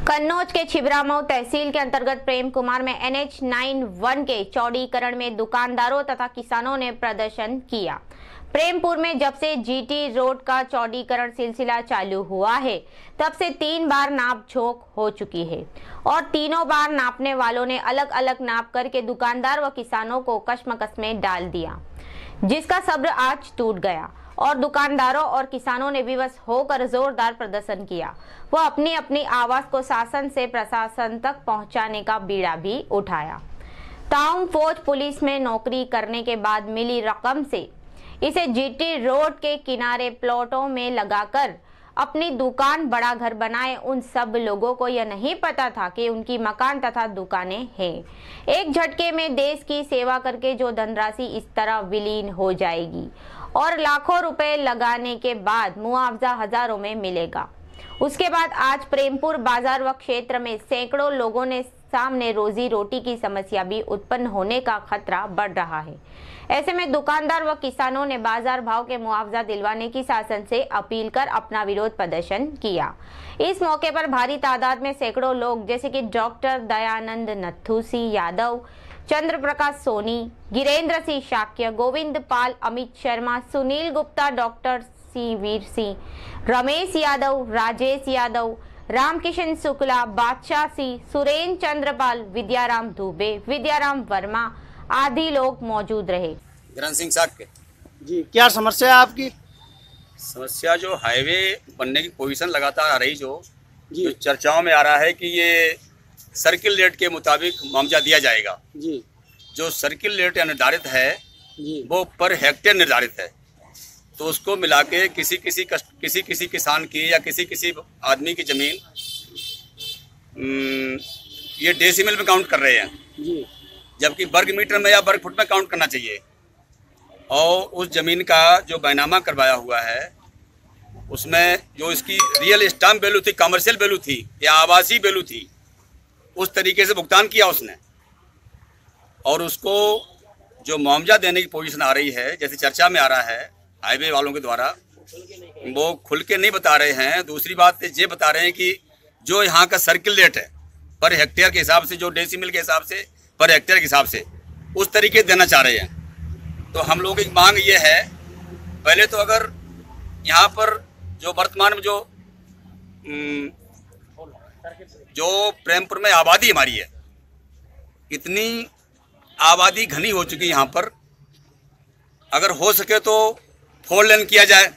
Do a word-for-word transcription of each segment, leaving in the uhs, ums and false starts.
कन्नौज के छिबरामऊ तहसील के अंतर्गत प्रेम कुमार में एन एच इक्यानवे के चौड़ीकरण में दुकानदारों तथा किसानों ने प्रदर्शन किया। प्रेमपुर में जब से जी टी रोड का चौड़ीकरण सिलसिला चालू हुआ है तब से तीन बार नाप झोंक हो चुकी है और तीनों बार नापने वालों ने अलग अलग नाप करके दुकानदार व किसानों को कश्मकश में डाल दिया, जिसका सब्र आज टूट गया और दुकानदारों और किसानों ने विवश होकर जोरदार प्रदर्शन किया। वह अपनी अपनी आवाज को शासन से प्रशासन तक पहुंचाने का बीड़ा भी उठाया। टाउन फौज पुलिस में नौकरी करने के बाद मिली रकम से इसे जी टी रोड के किनारे प्लॉटों में लगाकर अपनी दुकान बड़ा घर बनाए। उन सब लोगों को यह नहीं पता था कि उनकी मकान तथा दुकानें हैं। एक झटके में देश की सेवा करके जो धनराशि इस तरह विलीन हो जाएगी और लाखों रुपए लगाने के बाद मुआवजा हजारों में मिलेगा। उसके बाद आज प्रेमपुर बाजार व क्षेत्र में सैकड़ों लोगों ने सामने रोजी रोटी की समस्या भी उत्पन्न होने का खतरा बढ़ रहा है। ऐसे में दुकानदार व किसानों ने बाजार भाव के मुआवजा दिलवाने की शासन से अपील कर अपना विरोध प्रदर्शन किया। इस मौके पर भारी तादाद में सैकड़ों लोग जैसे कि डॉक्टर दयानंद नथू सिंह यादव, चंद्र प्रकाश सोनी, गिरेंद्र सिंह शाक्य, गोविंद पाल, अमित शर्मा, सुनील गुप्ता, डॉक्टर सिंह वीर सिंह, रमेश यादव, राजेश यादव, रामकिशन शुक्ला, बादशाह सिंह, सुरेंद्र चंद्रपाल, विद्याराम दुबे, विद्याराम वर्मा आदि लोग मौजूद रहे। गिरन सिंह शाक्य जी, क्या समस्या है आपकी? समस्या जो हाईवे बनने की पोजीशन लगातार आ रही, जो जी जो चर्चाओं में आ रहा है कि ये सर्किल रेट के मुताबिक मुआवजा दिया जाएगा। जी जो सर्किल रेट निर्धारित है जी वो पर हेक्टेयर निर्धारित है, तो उसको मिला के किसी किसी कस्ट, किसी किसी किसान की या किसी किसी आदमी की जमीन ये डेसिमल में काउंट कर रहे हैं, जी जबकि वर्ग मीटर में या वर्ग फुट में काउंट करना चाहिए। और उस जमीन का जो बैनामा करवाया हुआ है उसमें जो इसकी रियल स्टाम्प वैल्यू थी, कमर्शियल वैल्यू थी या आवासीय वैल्यू थी, उस तरीके से भुगतान किया उसने। और उसको जो मुआवजा देने की पोजीशन आ रही है, जैसे चर्चा में आ रहा है हाईवे वालों के द्वारा, वो खुल के नहीं बता रहे हैं। दूसरी बात ये बता रहे हैं कि जो यहाँ का सर्किल रेट है पर हेक्टेयर के हिसाब से, जो डेसिमल के हिसाब से, पर हेक्टेयर के हिसाब से उस तरीके देना चाह रहे हैं। तो हम लोगों की मांग ये है, पहले तो अगर यहाँ पर जो वर्तमान में जो जो प्रेमपुर में आबादी हमारी है, इतनी आबादी घनी हो चुकी है यहाँ पर, अगर हो सके तो फोर लेन किया जाए।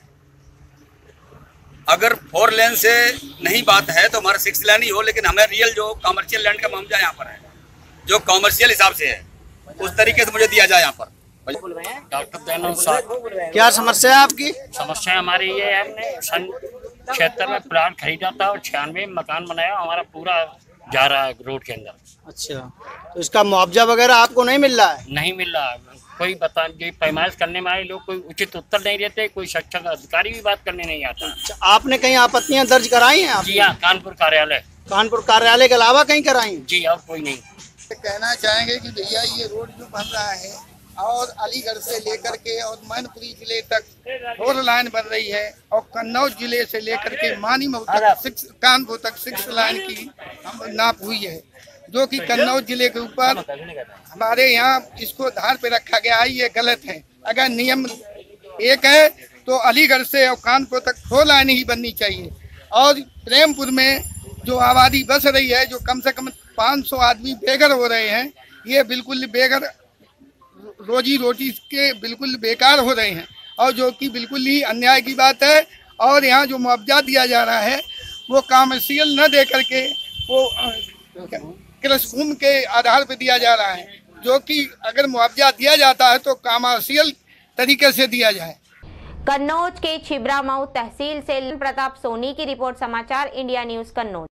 अगर फोर लेन से नहीं बात है तो हमारा सिक्स लेन ही हो, लेकिन हमें रियल जो कमर्शियल लैंड का मुआवजा यहाँ पर है, जो कमर्शियल हिसाब से है, उस तरीके से मुझे दिया जाए। यहाँ पर डॉक्टर दयानंद साहब, क्या समस्या है आपकी? समस्या हमारी ये है, हमने सन छिहत्तर में प्लाट खरीदा था और छियानवे में मकान बनाया, हमारा पूरा जा रहा है रोड के अंदर। अच्छा, तो इसका मुआवजा वगैरह आपको नहीं मिल रहा है? नहीं मिल रहा। कोई बता जो पैमाइश करने में आए लोग कोई उचित उत्तर नहीं देते, कोई शिक्षक अधिकारी भी बात करने नहीं आता। अच्छा, आपने कहीं आपत्तियां दर्ज कराई हैं आप? जी हाँ, कानपुर कार्यालय। कानपुर कार्यालय के अलावा कहीं कराई? जी, और कोई नहीं। कहना चाहेंगे कि भैया ये रोड जो बन रहा है और अलीगढ़ से लेकर के और मैनपुरी जिले तक फोर लाइन बन रही है और कन्नौज जिले से लेकर के मानीमऊ तक सिक्स कानपुर तक सिक्स लाइन की हम नाप हुई है, जो कि कन्नौज जिले के ऊपर हमारे यहाँ इसको धार पे रखा गया है। ये गलत है। अगर नियम एक है तो अलीगढ़ से और कानपुर तक फोर लाइन ही बननी चाहिए। और प्रेमपुर में जो आबादी बस रही है, जो कम से कम पाँच सौ आदमी बेघर हो रहे हैं, ये बिल्कुल बेघर रोजी रोटी के बिल्कुल बेकार हो रहे हैं, और जो कि बिल्कुल ही अन्याय की बात है। और यहाँ जो मुआवजा दिया जा रहा है वो कमर्शियल न दे करके वो कृषि भूमि के आधार पर दिया जा रहा है, जो कि अगर मुआवजा दिया जाता है तो कमर्शियल तरीके से दिया जाए। कन्नौज के छिबरामऊ तहसील से प्रताप सोनी की रिपोर्ट, समाचार इंडिया न्यूज कन्नौज।